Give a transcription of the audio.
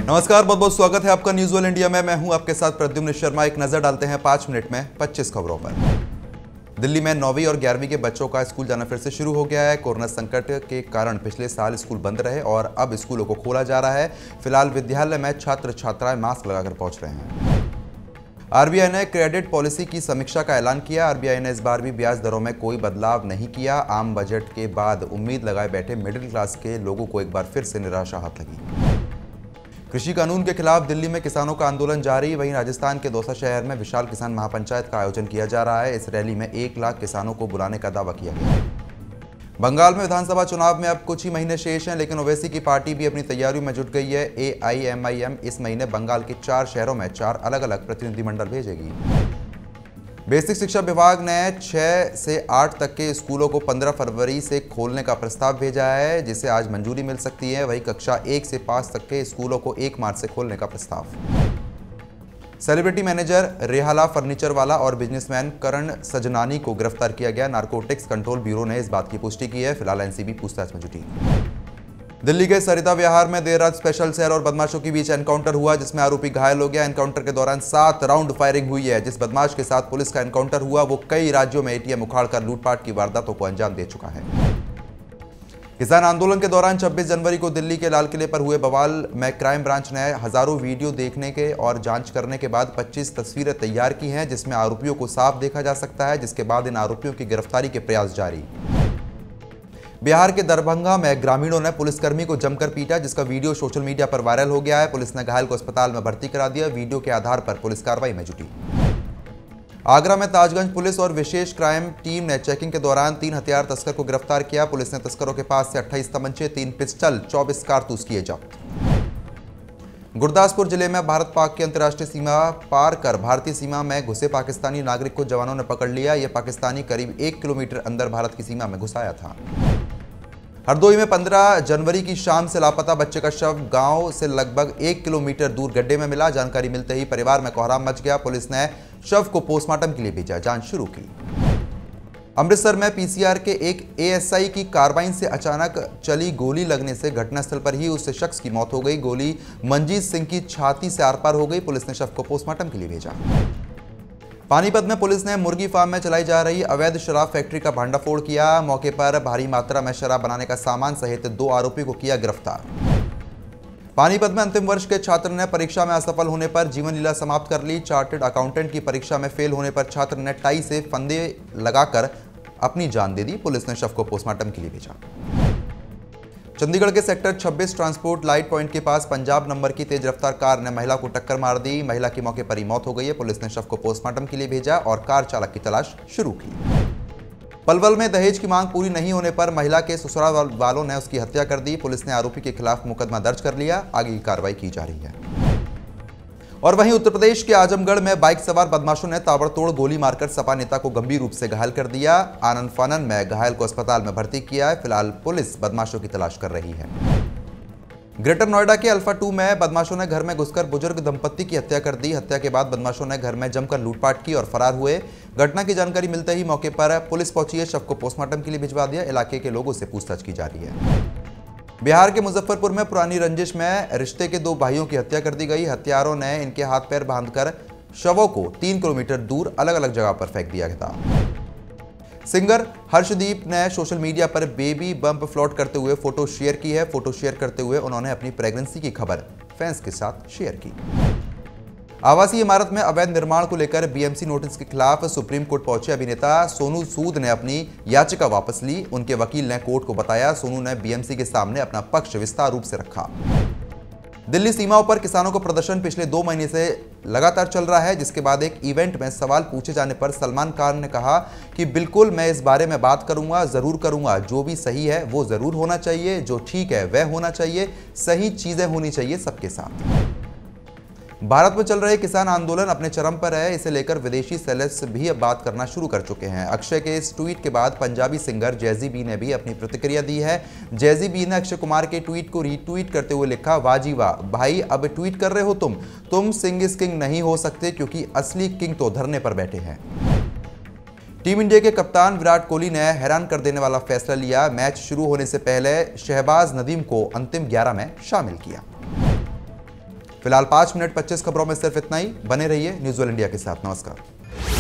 नमस्कार, बहुत बहुत स्वागत है आपका न्यूज़ वर्ल्ड इंडिया में। मैं हूं आपके साथ प्रद्युम्न शर्मा। एक नजर डालते हैं 5 मिनट में 25 खबरों पर। दिल्ली में 9वीं और 11वीं के बच्चों का स्कूल जाना फिर से शुरू हो गया है। कोरोना संकट के कारण पिछले साल स्कूल बंद रहे और अब स्कूलों को खोला जा रहा है। फिलहाल विद्यालय में छात्र छात्राएं मास्क लगाकर पहुंच रहे हैं। आरबीआई ने क्रेडिट पॉलिसी की समीक्षा का ऐलान किया। आरबीआई ने इस बार भी ब्याज दरों में कोई बदलाव नहीं किया। आम बजट के बाद उम्मीद लगाए बैठे मिडिल क्लास के लोगों को एक बार फिर से निराशा हाथ लगी। कृषि कानून के खिलाफ दिल्ली में किसानों का आंदोलन जारी। वहीं राजस्थान के दौसा शहर में विशाल किसान महापंचायत का आयोजन किया जा रहा है। इस रैली में 1 लाख किसानों को बुलाने का दावा किया गया। बंगाल में विधानसभा चुनाव में अब कुछ ही महीने शेष हैं, लेकिन ओवैसी की पार्टी भी अपनी तैयारियों में जुट गई है। एआईएमआईएम इस महीने बंगाल के 4 शहरों में 4 अलग-अलग प्रतिनिधिमंडल भेजेगी। बेसिक शिक्षा विभाग ने 6 से 8 तक के स्कूलों को 15 फरवरी से खोलने का प्रस्ताव भेजा है, जिसे आज मंजूरी मिल सकती है। वहीं कक्षा 1 से 5 तक के स्कूलों को 1 मार्च से खोलने का प्रस्ताव। सेलिब्रिटी मैनेजर रेहाला फर्नीचर वाला और बिजनेसमैन करण सजनानी को गिरफ्तार किया गया। नारकोटिक्स कंट्रोल ब्यूरो ने इस बात की पुष्टि की है। फिलहाल एनसीबी पूछताछ में जुटी। दिल्ली के सरिता विहार में देर रात स्पेशल सेल और बदमाशों के बीच एनकाउंटर हुआ, जिसमें आरोपी घायल हो गया। एनकाउंटर के दौरान 7 राउंड फायरिंग हुई है। जिस बदमाश के साथ पुलिस का एनकाउंटर हुआ वो कई राज्यों में एटीएम उखाड़कर लूटपाट की वारदातों को अंजाम दे चुका है। किसान आंदोलन के दौरान 26 जनवरी को दिल्ली के लाल किले पर हुए बवाल में क्राइम ब्रांच ने हजारों वीडियो देखने के और जांच करने के बाद 25 तस्वीरें तैयार की हैं, जिसमें आरोपियों को साफ देखा जा सकता है। जिसके बाद इन आरोपियों की गिरफ्तारी के प्रयास जारी। बिहार के दरभंगा में ग्रामीणों ने पुलिसकर्मी को जमकर पीटा, जिसका वीडियो सोशल मीडिया पर वायरल हो गया है। पुलिस ने घायल को अस्पताल में भर्ती करा दिया। वीडियो के आधार पर पुलिस कार्रवाई में जुटी। आगरा में ताजगंज पुलिस और विशेष क्राइम टीम ने चेकिंग के दौरान 3 हथियार तस्कर को गिरफ्तार किया। पुलिस ने तस्करों के पास से 28 तमंचे, 3 पिस्टल, 24 कारतूस किए जब्त। गुरदासपुर जिले में भारत पाक की अंतर्राष्ट्रीय सीमा पार कर भारतीय सीमा में घुसे पाकिस्तानी नागरिक को जवानों ने पकड़ लिया। यह पाकिस्तानी करीब 1 किलोमीटर अंदर भारत की सीमा में घुस आया था। हरदोई में 15 जनवरी की शाम से लापता बच्चे का शव गांव से लगभग 1 किलोमीटर दूर गड्ढे में मिला। जानकारी मिलते ही परिवार में कोहराम मच गया। पुलिस ने शव को पोस्टमार्टम के लिए भेजा, जांच शुरू की। अमृतसर में पीसीआर के एक एएसआई की कार्बाइन से अचानक चली गोली लगने से घटनास्थल पर ही उस शख्स की मौत हो गई। गोली मनजीत सिंह की छाती से आर पार हो गई। पुलिस ने शव को पोस्टमार्टम के लिए भेजा। पानीपत में पुलिस ने मुर्गी फार्म में चलाई जा रही अवैध शराब फैक्ट्री का भांडाफोड़ किया। मौके पर भारी मात्रा में शराब बनाने का सामान सहित 2 आरोपियों को किया गिरफ्तार। पानीपत में अंतिम वर्ष के छात्र ने परीक्षा में असफल होने पर जीवन लीला समाप्त कर ली। चार्टर्ड अकाउंटेंट की परीक्षा में फेल होने पर छात्र ने टाई से फंदे लगाकर अपनी जान दे दी। पुलिस ने शव को पोस्टमार्टम के लिए भेजा। चंडीगढ़ के सेक्टर 26 ट्रांसपोर्ट लाइट पॉइंट के पास पंजाब नंबर की तेज रफ्तार कार ने महिला को टक्कर मार दी। महिला की मौके पर ही मौत हो गई है। पुलिस ने शव को पोस्टमार्टम के लिए भेजा और कार चालक की तलाश शुरू की। पलवल में दहेज की मांग पूरी नहीं होने पर महिला के ससुराल वालों ने उसकी हत्या कर दी। पुलिस ने आरोपी के खिलाफ मुकदमा दर्ज कर लिया। आगे की कार्रवाई की जा रही है। और वहीं उत्तर प्रदेश के आजमगढ़ में बाइक सवार बदमाशों ने ताबड़तोड़ गोली मारकर सपा नेता को गंभीर रूप से घायल कर दिया। आनंद फानन में घायल को अस्पताल में भर्ती किया है। फिलहाल पुलिस बदमाशों की तलाश कर रही है। ग्रेटर नोएडा के अल्फा 2 में बदमाशों ने घर में घुसकर बुजुर्ग दंपत्ति की हत्या कर दी। हत्या के बाद बदमाशों ने घर में जमकर लूटपाट की और फरार हुए। घटना की जानकारी मिलते ही मौके पर पुलिस पहुंची है। शव को पोस्टमार्टम के लिए भिजवा दिया। इलाके के लोगों से पूछताछ की जा रही है। बिहार के मुजफ्फरपुर में पुरानी रंजिश में रिश्ते के 2 भाइयों की हत्या कर दी गई। हत्यारों ने इनके हाथ पैर बांधकर शवों को 3 किलोमीटर दूर अलग अलग जगह पर फेंक दिया था। सिंगर हर्षदीप ने सोशल मीडिया पर बेबी बम्प फ्लॉट करते हुए फोटो शेयर की है। फोटो शेयर करते हुए उन्होंने अपनी प्रेगनेंसी की खबर फैंस के साथ शेयर की। आवासीय इमारत में अवैध निर्माण को लेकर बीएमसी नोटिस के खिलाफ सुप्रीम कोर्ट पहुंचे अभिनेता सोनू सूद ने अपनी याचिका वापस ली। उनके वकील ने कोर्ट को बताया। सोनू ने बीएमसी के सामने अपना पक्ष विस्तार रूप से रखा। दिल्ली सीमाओं पर किसानों का प्रदर्शन पिछले 2 महीने से लगातार चल रहा है, जिसके बाद एक इवेंट में सवाल पूछे जाने पर सलमान खान ने कहा कि बिल्कुल मैं इस बारे में बात करूंगा, जरूर करूंगा। जो भी सही है वो जरूर होना चाहिए, जो ठीक है वह होना चाहिए, सही चीजें होनी चाहिए सबके साथ। भारत में चल रहे किसान आंदोलन अपने चरम पर है। इसे लेकर विदेशी सेलेब्स भी अब बात करना शुरू कर चुके हैं। अक्षय के इस ट्वीट के बाद पंजाबी सिंगर जैजी बी ने भी अपनी प्रतिक्रिया दी है। जैजी बी ने अक्षय कुमार के ट्वीट को रीट्वीट करते हुए लिखा, वाह जी वाह भाई, अब ट्वीट कर रहे हो तुम सिंग इज किंग नहीं हो सकते, क्योंकि असली किंग तो धरने पर बैठे हैं। टीम इंडिया के कप्तान विराट कोहली ने हैरान कर देने वाला फैसला लिया। मैच शुरू होने से पहले शहबाज नदीम को अंतिम 11 में शामिल किया। फिलहाल 5 मिनट 25 खबरों में सिर्फ इतना ही। बने रहिए न्यूज़ वर्ल्ड इंडिया के साथ। नमस्कार।